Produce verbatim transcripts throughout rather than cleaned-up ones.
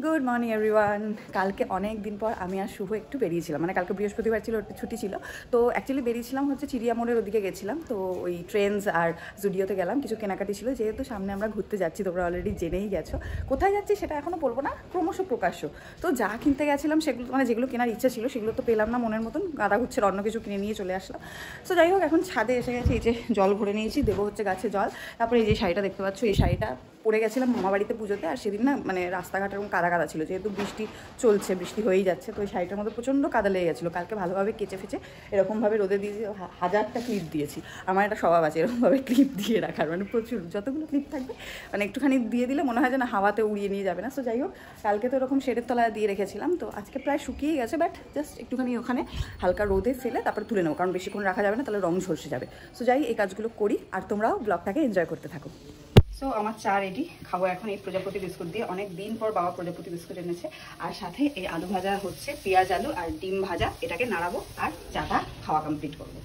Good morning everyone. কালকে অনেক দিন পর আমি আর শুভ একটু বেরিয়েছিলাম, মানে কালকে বৃহস্পতিবার ছিল, একটু ছুটি ছিল, তো অ্যাকচুয়ালি বেরিয়েছিলাম হচ্ছে চিড়িয়া মোড়ের ওদিকে গেছিলাম। তো ওই ট্রেন্ডস আর জুডিওতে গেলাম, কিছু কেনাকাটি ছিল, যেহেতু সামনে আমরা ঘুরতে যাচ্ছি, তোমরা অলরেডি জেনেই গেছো। কোথায় যাচ্ছি সেটা এখনও বলবো না, ক্রমশ প্রকাশ্য। তো যা কিনতে গেছিলাম সেগুলো, মানে যেগুলো কেনার ইচ্ছা ছিল সেগুলো তো পেলাম না মনের মতন, গাদা গুচ্ছের অন্য কিছু কিনে নিয়ে চলে আসলাম। তো যাই হোক, এখন ছাদে এসে গেছে, এই যে জল ভরে নিয়েছি, দেবো হচ্ছে গাছে জল। তারপরে এই যে শাড়িটা দেখতে পাচ্ছ, এই শাড়িটা পরে গেছিলাম মামা বাড়িতে পুজোতে, আর সেদিন না মানে রাস্তাঘাট এরকম কাদা কাদা ছিল, যেহেতু বৃষ্টি চলছে, বৃষ্টি হয়েই যাচ্ছে, তো ওই শাড়িটার মধ্যে প্রচণ্ড কাদা লেগে গেছিলো। কালকে ভালোভাবে কেচে ফেচে এরকমভাবে রোদে দিয়ে হাজারটা ক্লিপ দিয়েছি। আমার একটা স্বভাব আছে এরকমভাবে ক্লিপ দিয়ে রাখার, মানে প্রচুর যতগুলো ক্লিপ থাকবে মানে একটুখানি দিয়ে দিলে মনে হয় যে না হাওয়াতে উড়িয়ে নিয়ে যাবে না। তো যাই হোক, কালকে তো এরকম শেডের তলায় দিয়ে রেখেছিলাম, তো আজকে প্রায় শুকিয়ে গেছে, বাট জাস্ট একটুখানি ওখানে হালকা রোদে ফেলে তারপর তুলে নেবো, কারণ বেশিক্ষণ রাখা যাবে না, তাহলে রং ঝলসে যাবে। তো যাই এই কাজগুলো করি, আর তোমরাও ব্লগটাকে এনজয় করতে থাকো। সো আমার চা রেডি, খাবো এখন এই প্রজাপতি বিস্কুট দিয়ে। অনেক দিন পর বাবা প্রজাপতি বিস্কুট এনেছে, আর সাথে এই আলু ভাজা হচ্ছে, পেঁয়াজ আলু আর ডিম ভাজা, এটাকে নাড়াবো আর চাটা খাওয়া কমপ্লিট করবো।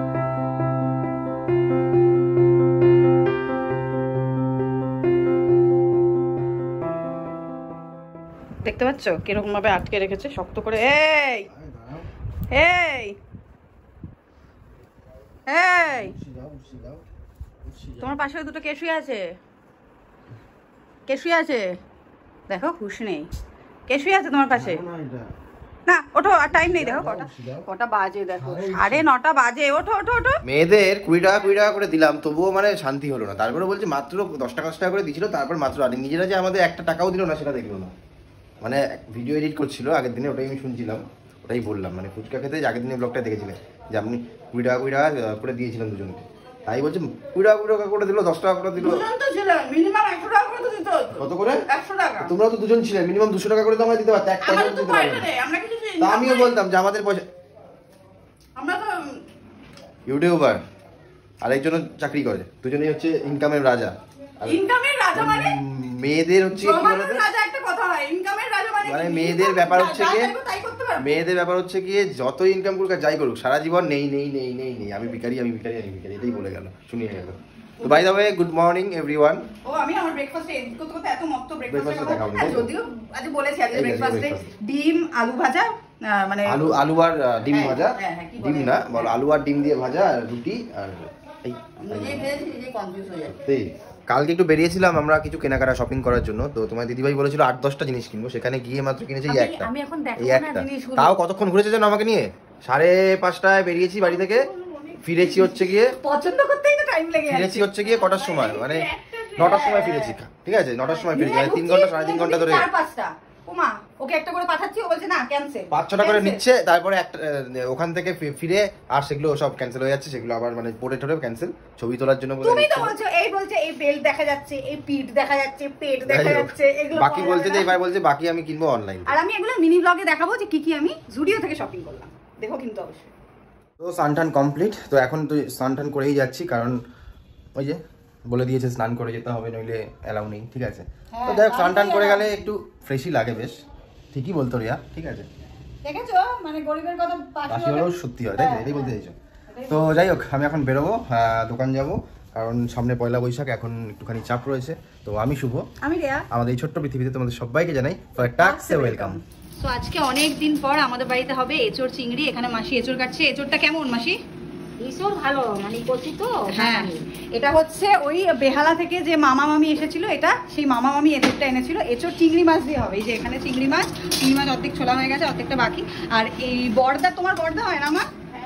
দেখতে পাচ্ছ কিরকম ভাবে আটকে রেখেছে শক্ত করে। এই এই এই তোমার পাশে দুটো কে শুয়ে আছে? কে শুয়ে আছে? দেখো হুশ নেই, কে শুয়ে আছে তোমার পাশে? না ওঠো, আর টাইম নেই। দেখো কটা কটা বাজে, দেখো সাড়ে নটা বাজে। ওঠো ওঠো ওঠো। মেয়েদের কুড়ি টাকা কুড়ি টাকা করে দিলাম, তবুও মানে শান্তি হলো না। তারপরে বলছে মাত্র দশ টাকা দশ টাকা করে দিয়েছিল, তারপর মাত্র আর নিজেরা যে আমাদের একটা টাকাও দিল না সেটা দেখলো না। মানে ভিডিও এডিট করছিল আগের দিনে, ওটাই আমি শুনছিলাম, ওটাই বললাম। মানে ফুচকা খেতে আগের দিনে ব্লগটা দেখেছিলেন যে আপনি কুড়ি টাকা কুড়ি টাকা করে দিয়েছিলেন দুজনকে, তাই বলছে কুড়ি টাকা কুড়ি টাকা করে দিল, দশ টাকা করে দিল। কত করে? একশো টাকা। তোমরা তো দুজন ছিলে, মিনিমাম দুশো টাকা করে তো আমায় দিতে পারতো, এক টাকা দিতে পারবে। আমিও বলতাম যে আমাদের পয়সা, আমরা তো ইউটিউবার আর একজন চাকরি করে, দুজনেই হচ্ছে ইনকামের রাজা। ইনকামের রাজা মানে মেয়েদের হচ্ছে কি বলতো, রাজা একটা কথা হয়, ইনকামের রাজা মানে মানে মেয়েদের ব্যাপার হচ্ছে কি, মেয়েদের ব্যাপার হচ্ছে কি যত ইনকাম করুক যাই করুক সারা জীবন নেই নেই নেই নেই নেই, আমি ভিখারি আমি ভিখারি আমি ভিখারি, এটাই বলে গেল, শুনিয়ে গেল। তো by the way, good morning everyone. ও আমি আমার ব্রেকফাস্টে এডিট করতে করতে এত মস্ত ব্রেকফাস্ট দেখাবো, যদিও আজ বলেছি আজ ব্রেকফাস্টে ডিম আলু ভাজা, মানে আলু আলু আর ডিম ভাজা, ডিম না বল, আলু আর ডিম দিয়ে ভাজা আর রুটি, আর এই নিজেই ভেজেছি নিজেই কনফিউজ হয়ে যাচ্ছে। কালকে একটু বেরিয়েছিলাম আমরা কিছু কেনাকাটা শপিং করার জন্য, তো তোমার দিদিভাই বলেছিল আট দশটা জিনিস কিনবো, সেখানে গিয়ে মাত্র কিনেছি এই একটা, এই একটা। তাও কতক্ষণ ঘুরেছে যেন আমাকে নিয়ে, সাড়ে পাঁচটায় বেরিয়েছি বাড়ি থেকে, ফিরেছি হচ্ছে গিয়ে পছন্দ করতেই তো টাইম লেগে, ফিরেছি হচ্ছে গিয়ে কটার সময়, মানে নটার সময় ফিরেছি, ঠিক আছে নটার সময় ফিরেছি, মানে তিন ঘন্টা সাড়ে তিন ঘন্টা ধরে। ওমা ওকে একটা করে পাঠাচ্ছি, ও বলছে না ক্যান্সেল, পাঁচ ছটা করে নিচ্ছে, তারপরে একটা ওখান থেকে ফিরে আর সেগুলো সব ক্যান্সেল হয়ে যাচ্ছে, সেগুলো আবার মানে পড়ে ঠরে ক্যান্সেল, ছবি তোলার জন্য। তুমি তো বলছো এই বলছে এই বেল্ট দেখা যাচ্ছে, এই পিঠ দেখা যাচ্ছে, পেট দেখা যাচ্ছে, এগুলো বাকি বলছে যে এবার বলছে বাকি আমি কিনবো অনলাইন, আর আমি এগুলো মিনি ব্লগে দেখাবো যে কি কি আমি জুডিও থেকে শপিং করলাম, দেখো কিন্তু অবশ্যই। তো স্নান কমপ্লিট, তো এখন তো স্নান করেই যাচ্ছি, কারণ ওই যে বলে দিয়েছে স্নান করে যেতে হবে, নইলে অ্যালাউ নেই, ঠিক আছে। তো দেখ স্নান করে গেলে একটু ফ্রেশই লাগে বেশ, ঠিকই বলতো রিয়া, ঠিক আছে দেখেছো, মানে গরিবের কথা পাশে হলেও সত্যি হয়, তাই এটাই বলতে চাইছো। তো যাই হোক, আমি এখন বেরোবো, দোকান যাব, কারণ সামনে পয়লা বৈশাখ, এখন একটুখানি চাপ রয়েছে। তো আমি শুভ, আমি রিয়া, আমাদের এই ছোট্ট পৃথিবীতে তোমাদের সবাইকে জানাই টাক্সে ওয়েলকাম। তো আজকে অনেক দিন পর আমাদের বাড়িতে হবে এঁচোড় চিংড়ি, এখানে মাসি এঁচোড় কাটছে। এঁচোড়টা কেমন মাসি? ভীষণ ভালো, মানে কচি তো। হ্যাঁ, এটা হচ্ছে ওই বেহালা থেকে যে মামা মামি এসেছিল, এটা সেই মামা মামি এঁচোড়টা এনেছিল। এঁচোড় চিংড়ি মাছ দিয়ে হবে, এই যে এখানে চিংড়ি মাছ, চিংড়ি মাছ অর্ধেক ছোলা হয়ে গেছে, অর্ধেকটা বাকি। আর এই বর্দা, তোমার বর্দা হয় না মা?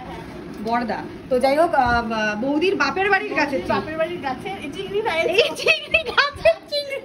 বর্দা। তো যাই হোক, বৌদির বাপের বাড়ির কাছে, বাপের বাড়ির গাছের চিংড়ি, এই চিংড়ি গাছের চিংড়ি,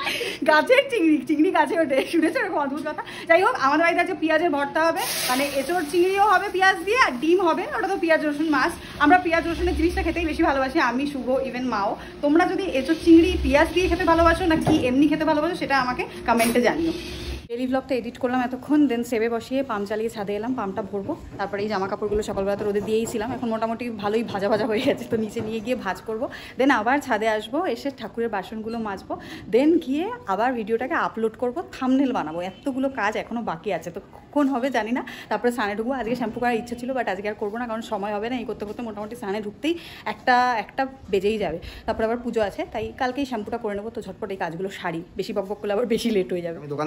গাছের চিংড়ি, চিংড়ি গাছে ওঠে, শুনেছো এরকম অদ্ভুত কথা। যাই হোক, আমাদের বাড়িতে আছে পেঁয়াজের ভর্তা হবে, মানে এঁচোড় চিংড়িও হবে পেঁয়াজ দিয়ে, আর ডিম হবে, ওটা তো পেঁয়াজ রসুন মাছ। আমরা পেঁয়াজ রসুনের জিনিসটা খেতেই বেশি ভালোবাসি, আমি শুভ ইভেন মাও। তোমরা যদি এঁচোড় চিংড়ি পেঁয়াজ দিয়ে খেতে ভালোবাসো না কি এমনি খেতে ভালোবাসো, সেটা আমাকে কমেন্টে জানিও। ডেলি ব্লগটা এডিট করলাম এতক্ষণ, দেন সেবে বসিয়ে পাম্প চালিয়ে ছাদে এলাম, পাম্পটা ভরবো। তারপরে এই জামা কাপড়গুলো সকালবেলা তো রোদে দিয়েইছিলাম, এখন মোটামুটি ভালোই ভাজা ভাজা হয়ে গেছে, তো নিচে নিয়ে গিয়ে ভাজ করবো। দেন আবার ছাদে আসবো, এসে ঠাকুরের বাসনগুলো মাজবো, দেন গিয়ে আবার ভিডিওটাকে আপলোড করবো, থাম্বনেল বানাবো। এতগুলো কাজ এখনও বাকি আছে, তো কখন হবে জানি না। তারপরে স্নানে ঢুকবো, আজকে শ্যাম্পু করার ইচ্ছা ছিল, বাট আজকে আর করবো না, কারণ সময় হবে না। এই করতে করতে মোটামুটি স্নানে ঢুকতেই একটা একটা বেজেই যাবে, তারপরে আবার পুজো আছে, তাই কালকেই শ্যাম্পুটা করে নেবো। তো ঝটপট এই কাজগুলো সারি, বেশি বক বক করলে আবার বেশি লেট হয়ে যাবে। দোকান থেকে আসার পর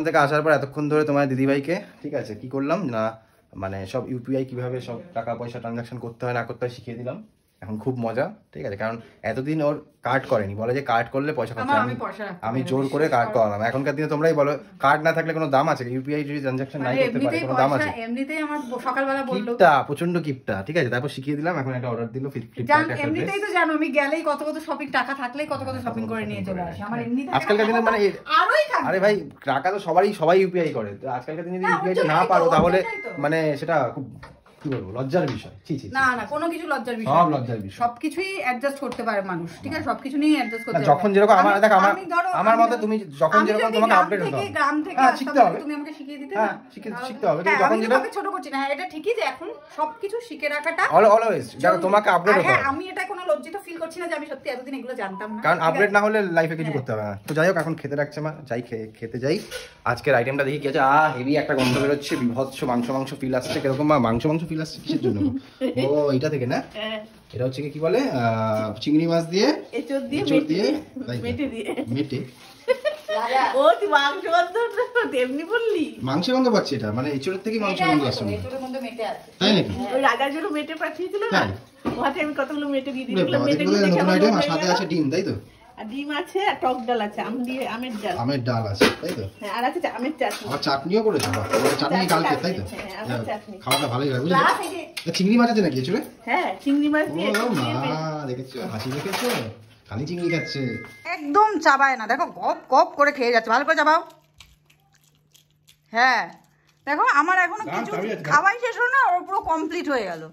পর এতক্ষণ ধরে তোমার দিদিভাইকে ঠিক আছে কি করলাম না মানে সব ইউপিআই কিভাবে সব টাকা পয়সা ট্রানজাকশন করতে হয় না করতে হয় শিখিয়ে দিলাম। এখন খুব মজা ঠিক আছে, কারণ এতদিন ওর কার্ড করেনি, বলে যে কার্ড করলে পয়সা খরচা, আমি আমি জোর করে কার্ড করালাম। এখনকার দিনে তোমরাই বলো কার্ড না থাকলে কোনো দাম আছে? ইউপিআই যদি ট্রানজাকশন নাই করতে পারে কোনো দাম আছে? এমনিতেই আমার সকালবেলা বললো কিপটা, প্রচন্ড কিপটা ঠিক আছে। তারপর শিখিয়ে দিলাম, এখন একটা অর্ডার দিল ফ্লিপকার্টে। এমনিতেই তো জানো আমি গেলেই কত কত শপিং, টাকা থাকলেই কত কত শপিং করে নিয়ে চলে আসি। আমার এমনিতে আজকালকার দিনে মানে আরোই থাকে। আরে ভাই টাকা তো সবাই সবাই ইউপিআই করে, তো আজকালকার দিনে যদি ইউপিআইটা না পারো তাহলে মানে সেটা খুব কি বলবো লজ্জার বিষয়। ছি ছি না না কোনো কিছু লজ্জার বিষয়, সব লজ্জার বিষয়। সবকিছুই অ্যাডজাস্ট করতে পারে মানুষ ঠিক আছে, সবকিছু নিয়ে অ্যাডজাস্ট করতে পারে। যখন যেরকম আমার দেখ আমার আমার মতে তুমি যখন যেরকম তোমাকে আপডেট হতে হবে, গ্রাম থেকে হ্যাঁ শিখতে হবে, তুমি আমাকে শিখিয়ে দিতে হ্যাঁ শিখতে শিখতে হবে। তুমি যখন যেরকম ছোট করছি না, এটা ঠিকই যে এখন সবকিছু শিখে রাখাটা অলওয়েজ দেখো তোমাকে আপডেট হতে হবে। আমি এটা কোনো লজ্জিত ফিল করছি না যে আমি সত্যি এতদিন এগুলো জানতাম না, কারণ আপডেট না হলে লাইফে কিছু করতে হবে না। তো যাই হোক এখন খেতে রাখছে মা, যাই খেতে যাই। আজকের আইটেমটা দেখি কি আছে। আ হেভি একটা গন্ধ বেরোচ্ছে, বিভৎস মাংস মাংস ফিল আসছে। কিরকম মা মাংস মাংস ফিল আসছে কিসের জন্য? ও এটা থেকে না, এটা হচ্ছে কি বলে চিংড়ি মাছ দিয়ে এঁচোড় দিয়ে দিয়ে মেটে দিয়ে মেটে ও তুই মাংস গন্ধ তেমনি বললি? মাংস গন্ধ পাচ্ছি, এটা মানে এঁচোড়ের থেকে মাংস গন্ধ আসছে। এঁচোড়ের মধ্যে মেটে আছে তাই নাকি? ওই রাজার জন্য মেটে পাঠিয়েছিল না, ওহাতে আমি কতগুলো মেটে দিয়ে দিয়েছিলাম। মেটে দিয়ে নতুন আইটেম আর সাথে আছে ডিম, তাই তো? আর ডিম আছে আর টক ডাল আছে, আম দিয়ে আমের ডাল, আমের ডাল আছে তাই তো? হ্যাঁ আর আছে আমের চাটনি। আবার চাটনিও করেছো? বাহ, চাটনি কালকে তাই তো? হ্যাঁ চাটনি খাওয়াটা ভালোই হয় বুঝলে। চিংড়ি মাছ আছে নাকি এঁচোড়ে? হ্যাঁ চিংড়ি মাছ দিয়ে। ও মা দেখেছো হাসি দেখেছো, খালি চিংড়ি খাচ্ছে, একদম চাবায় না। দেখো গপ গপ করে খেয়ে যাচ্ছে, ভালো করে চাবাও। হ্যাঁ দেখো আমার এখনো কিছু খাওয়াই শেষ হলো না, ওর পুরো কমপ্লিট হয়ে গেল।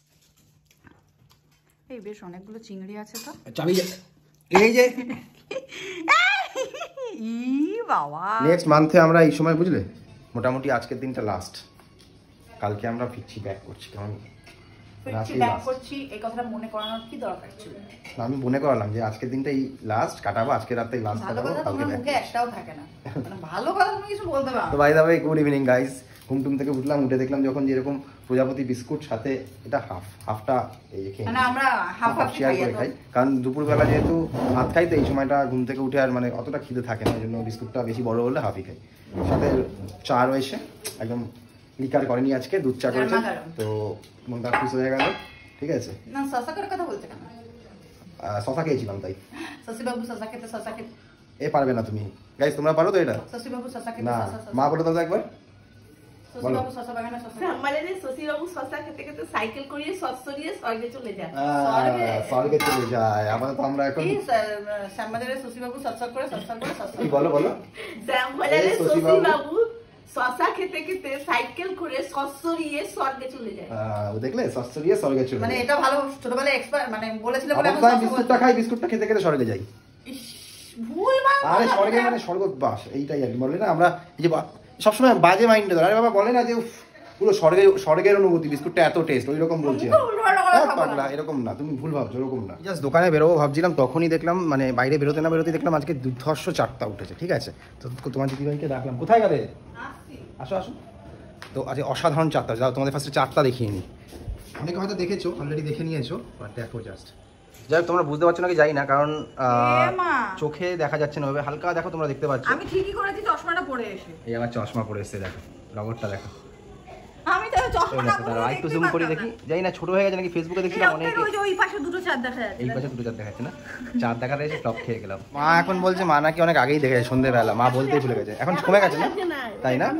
এই বেশ অনেকগুলো চিংড়ি আছে তো, চাবি এই যে ই বাবা নেক্সট মান্থে আমরা এই সময় বুঝলে মোটামুটি আজকের দিনটা লাস্ট, কালকে আমরা ফিরছি ব্যাক করছি। কেমন আমি মনে করালাম যে আজকের দিনটাই লাস্ট কাটাবো, আজকে রাতে লাস্ট কাটাবো, কালকে একটাও থাকে না ভালো কথা তুমি কিছু বলতে পারো। তো by the way good evening guys. ঘুম টুম থেকে উঠলাম, উঠে দেখলাম যখন যেরকম প্রজাপতি বিস্কুট সাথে এটা হাফ হাফটা এই খেয়ে মানে আমরা হাফ হাফ শেয়ার করে খাই, কারণ দুপুরবেলা যেহেতু ভাত খাই তো এই সময়টা ঘুম থেকে উঠে আর মানে অতটা খিদে থাকে না, ওই জন্য বিস্কুটটা বেশি বড় হলে হাফই খাই। সাথে চা রয়েছে, একদম লিকার করেনি আজকে, দুধ চা করেছে, তো মনটা খুশি হয়ে গেল। ঠিক আছে না শশা করে কথা বলতে কেন? শশা খেয়েছিলাম তাই। শশী বাবু শশা খেতে শশা খেতে এ পারবে না তুমি গাইস, তোমরা পারো তো এটা? শশী বাবু শশা খেতে না শশা মা বলে দাও একবার। শশী বাবু শশা বাগানে শশা আমাদের শশী বাবু শশা খেতে খেতে সাইকেল করিয়ে সসরিয়ে স্বর্গে চলে যায়। স্বর্গে চলে যায়। আপাতত আমরা এখন কি শ্যামবাজারে শশী বাবু শশা করে শশা করে শশা কি বলো বলো শ্যামবাজারে শশী বাবু শশা খেতে খেতে সাইকেল করে সসরিয়ে স্বর্গে চলে যায়। ও দেখলে সসরিয়ে স্বর্গে চলে যায়, মানে এটা ভালো ছোটবেলায় এক্সপার্ট মানে বলেছিল বলে আমি বিস্কুটটা খাই, বিস্কুটটা খেতে খেতে স্বর্গে যাই। ভুল ভাল আরে স্বর্গে মানে স্বর্গবাস এইটাই আর কি বলে না আমরা, এই যে সবসময় বাজে মাইন্ডে ধরে। আরে বাবা বলে না যে পুরো স্বর্গে স্বর্গের অনুভূতি, বিস্কুটটা এত টেস্ট, ওই রকম বলছি পাগলা, এরকম না, তুমি ভুল ভাবছো, এরকম না। জাস্ট দোকানে বেরোবো ভাবছিলাম, তখনই দেখলাম মানে বাইরে বেরোতে না বেরোতে দেখলাম আজকে দুর্ধর্ষ চারটা উঠেছে। ঠিক আছে তো তোমার দিদিভাইকে ডাকলাম, কোথায় গেলে? আসো আসো। তো আজকে অসাধারণ চারটা, যাও তোমাদের ফার্স্টে চারটা দেখিয়ে নিই। অনেকে হয়তো দেখেছো, অলরেডি দেখে নিয়েছো, বাট দেখো জাস্ট। যাই হোক তোমরা বুঝতে পারছো নাকি জানি না, কারণ চোখে দেখা যাচ্ছে না, হালকা দেখো তোমরা দেখতে পাচ্ছ। আমি ঠিকই করেছি চশমাটা পরে এসে। এই আমার চশমা পরে এসে দেখো, রবটটা দেখো। আমি তো চশমাটা পরে আর একটু জুম করে দেখি, জানি না ছোট হয়ে গেছে নাকি, ফেসবুকে দেখছিলাম অনেকে ওই পাশে দুটো চাঁদ দেখা যাচ্ছে, এই পাশে দুটো চাঁদ দেখা যাচ্ছে না, চাঁদ দেখাতে এসে টপ খেয়ে গেলাম। মা এখন বলছে মা নাকি অনেক আগেই দেখে সন্ধ্যেবেলা, মা বলতেই ভুলে গেছে, এখন কমে গেছে না তাই না?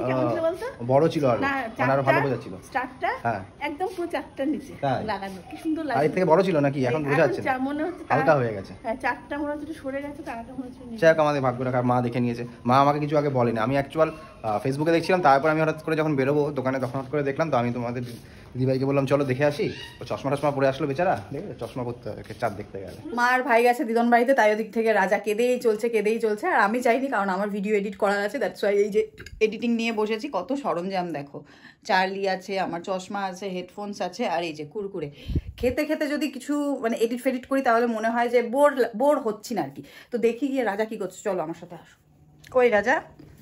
বড় ছিল আর মানে আরো ভালো বোঝা ছিল স্টারটা, হ্যাঁ একদম পুরো চারটা নিচে লাগানো, কি সুন্দর লাগে। আর থেকে বড় ছিল নাকি এখন বোঝা যাচ্ছে না, মনে হচ্ছে হালকা হয়ে গেছে, হ্যাঁ চারটা মনে হচ্ছে সরে গেছে, তারটা মনে হচ্ছে নিচে। যাক আমাদের ভাগ্য রাখা, মা দেখে নিয়েছে। মা আমাকে কিছু আগে বলেনি, আমি অ্যাকচুয়াল ফেসবুকে দেখছিলাম, তারপর আমি হঠাৎ করে যখন বেরোবো দোকানে তখন হঠাৎ করে দেখলাম, তো আমি তোমাদের দিদিভাইকে বললাম চলো দেখে আসি। ও চশমা টশমা পরে আসলো বেচারা, দেখে চশমা পরতে চাঁদ দেখতে গেলে। মার ভাই গেছে দিদন বাড়িতে, তাই ওদিক থেকে রাজা কেঁদেই চলছে কেঁদেই চলছে, আর আমি চাইনি কারণ আমার ভিডিও এডিট করার আছে, দ্যাটস ওয়াই এই যে এডিটিং নিয়ে বসেছি। কত সরঞ্জাম দেখো, চার্লি আছে, আমার চশমা আছে, হেডফোনস আছে, আর এই যে কুরকুরে। খেতে খেতে যদি কিছু মানে এডিট ফেডিট করি তাহলে মনে হয় যে বোর বোর হচ্ছি না আর কি। তো দেখি গিয়ে রাজা কি করছে, চলো আমার সাথে আসো। কই রাজা?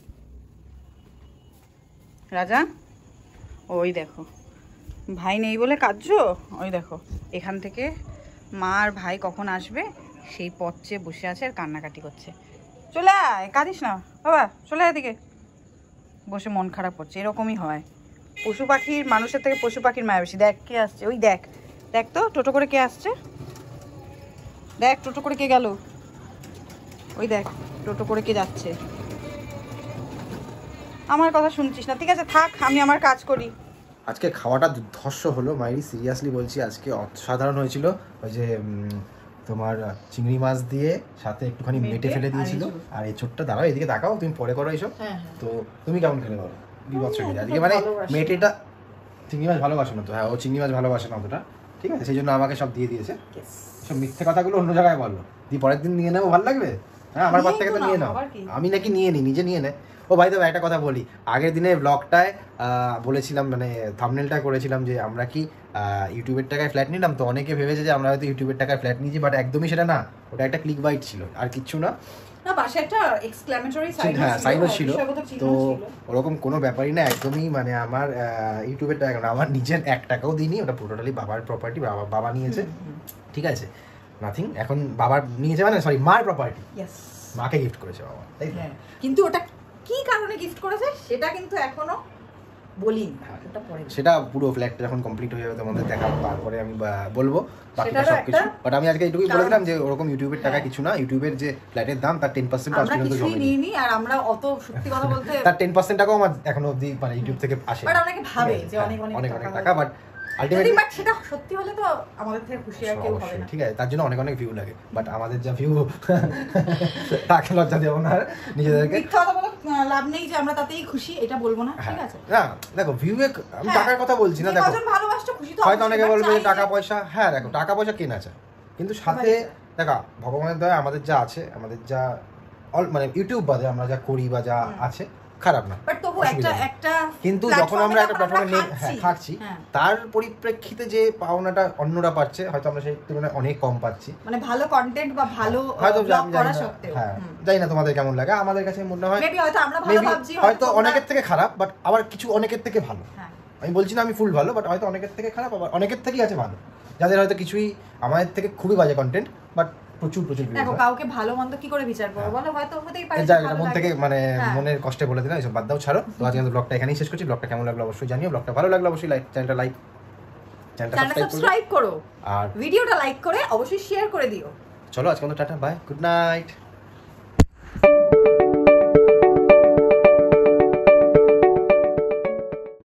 রাজা ওই দেখো ভাই নেই বলে কাঁদছো, ওই দেখো এখান থেকে মা আর ভাই কখন আসবে সেই পথ চেয়ে বসে আছে আর কান্নাকাটি করছে। চলে আয়, কাঁদিস না বাবা, চলে আয় এদিকে। বসে মন খারাপ হচ্ছে, এরকমই হয়। পশু পাখির মানুষের থেকে পশু পাখির মায়া বেশি। দেখ কে আসছে, ওই দেখ দেখ তো টোটো করে কে আসছে, দেখ টোটো করে কে গেল, ওই দেখ টোটো করে কে যাচ্ছে। আমার কথা শুনছিস না, ঠিক আছে থাক, আমি আমার কাজ করি। আজকে খাওয়াটা দুর্ধর্ষ হলো মাইরি, সিরিয়াসলি বলছি, আজকে অসাধারণ হয়েছিল। ওই যে তোমার চিংড়ি মাছ দিয়ে সাথে একটুখানি মেটে ফেলে দিয়েছিল, আর এই ছোট্টটা দাঁড়াও এদিকে তাকাও, তুমি পরে করো এইসব। তো তুমি কেমন খেলে বলো? বিভৎস খেলে আজকে, মানে মেটেটা চিংড়ি মাছ ভালোবাসে না তো, হ্যাঁ ও চিংড়ি মাছ ভালোবাসে না অতটা, ঠিক আছে, সেই জন্য আমাকে সব দিয়ে দিয়েছে। সব মিথ্যে কথাগুলো অন্য জায়গায় বললো, দিয়ে পরের দিন নিয়ে নেবো, ভালো লাগবে? হ্যাঁ আমার পর থেকে তো নিয়ে নাও। আমি নাকি নিয়ে নিই, নিজে নিয়ে নেয়। ও ভাই তো একটা কথা বলি, আগের দিনে ব্লগটায় বলেছিলাম, মানে থাম্বনেলটা করেছিলাম যে আমরা কি ইউটিউবের টাকায় ফ্ল্যাট নিলাম, তো অনেকে ভেবেছে যে আমরা হয়তো ইউটিউবের টাকায় ফ্ল্যাট নিয়েছি, বাট একদমই সেটা না, ওটা একটা ক্লিক বাইট ছিল, আর কিচ্ছু না। হ্যাঁ সাইনও ছিল, তো ওরকম কোনো ব্যাপারই না, একদমই মানে আমার ইউটিউবের টাকা না, আমার নিজের এক টাকাও দিইনি, ওটা পুরোটালি বাবার প্রপার্টি, বাবা বাবা নিয়েছে, ঠিক আছে, নাথিং। এখন বাবার নিয়েছে মানে সরি মার প্রপার্টি, মাকে গিফট করেছে বাবা, তাই তো? কিন্তু ওটা কি কারণে গিফট করেছে সেটা কিন্তু এখনো বলিনি, ওটা পরে, সেটা পুরো ফ্ল্যাটটা যখন কমপ্লিট হয়ে যাবে তোমাদের দেখাবো, তারপরে আমি বলবো বাকিটা সবকিছু। বাট আমি আজকে এইটুকুই বলে দিলাম যে ওরকম ইউটিউবের টাকা কিছু না, ইউটিউবের যে ফ্ল্যাটের দাম তার টেন পার্সেন্ট আজ পর্যন্ত জমে নেই, আর আমরা অত সত্যি কথা বলতে তার টেন পার্সেন্ট টাকাও আমার এখনো অবধি মানে ইউটিউব থেকে আসে, বাট অনেকে ভাবে যে অনেক অনেক টাকা, বাট আলটিমেটলি বাট সেটা সত্যি হলে তো আমাদের থেকে খুশি আর কেউ হবে না, ঠিক আছে, তার জন্য অনেক অনেক ভিউ লাগে, বাট আমাদের যা ভিউ তাকে লজ্জা দেবো না নিজেদেরকে, মিথ্যা কথা বলে লাভ নেই যে আমরা তাতেই খুশি, এটা বলবো না, ঠিক আছে? না দেখো ভিউ, আমি টাকার কথা বলছি না, দেখো ভালোবাসছো খুশি তো হয়তো অনেকে বলবে যে টাকা পয়সা, হ্যাঁ দেখো টাকা পয়সা কেনা চায়, কিন্তু সাথে দেখো ভগবানের দয়া আমাদের যা আছে, আমাদের যা মানে ইউটিউব বাদে আমরা যা করি বা যা আছে খারাপ না, বাট তবু একটা একটা কিন্তু যখন আমরা একটা প্ল্যাটফর্মে থাকছি, তার পরিপ্রেক্ষিতে যে পাওনাটা অন্যরা পাচ্ছে, হয়তো আমরা সেই তুলনায় অনেক কম পাচ্ছি, মানে ভালো কন্টেন্ট বা ভালো ব্লগ করা সত্ত্বেও, হ্যাঁ জানি না তোমাদের কেমন লাগে, আমাদের কাছে মনে হয় মেবি হয়তো আমরা ভালো ভাবছি, হয়তো অনেকের থেকে খারাপ, বাট আবার কিছু অনেকের থেকে ভালো, আমি বলছি না আমি ফুল ভালো, বাট হয়তো অনেকের থেকে খারাপ, আবার অনেকের থেকেই আছে ভালো, যাদের হয়তো কিছুই আমাদের থেকে খুবই বাজে কন্টেন্ট, বাট প্রচুর প্রচুর ভিউ। দেখো কাউকে ভালো মন্দ কি করে বিচার করব বলো, হয়তো হতেই পারে, যা মন থেকে মানে মনের কষ্টে বলে দিলাম, এসব বাদ দাও, ছাড়ো। তো আজকে ব্লগটা এখানেই শেষ করছি, ব্লগটা কেমন লাগলো অবশ্যই জানিও, ব্লগটা ভালো লাগলো অবশ্যই লাইক চ্যানেলটা লাইক চ্যানেলটা সাবস্ক্রাইব করো, আর ভিডিওটা লাইক করে অবশ্যই শেয়ার করে দিও। চলো আজকে টাটা, বাই, গুড নাইট।